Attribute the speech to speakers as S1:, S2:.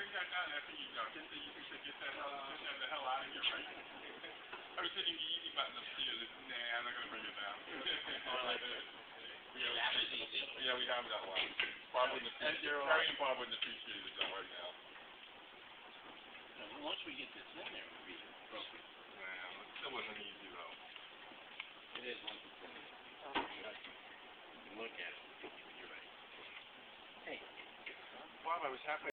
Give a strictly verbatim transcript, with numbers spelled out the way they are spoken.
S1: you got done after you, you know, get the, you should get that, uh, get that the hell out of here, right? I was hitting the easy button upstairs. Nah, I'm not gonna bring it down.
S2: Yeah, that was easy.
S1: Yeah, we have that one. Bob wouldn't appreciate it. Harry and Bob wouldn't appreciate it that right now.
S2: Now, once we get this in there, it'll be broken.
S1: Nah, it still wasn't easy though.
S2: It is once it's in there. You can look at it. You're right. Hey.
S1: Bob, I was halfway